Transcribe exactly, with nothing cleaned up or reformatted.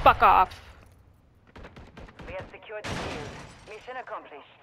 Fuck off. We have secured the field. Mission accomplished.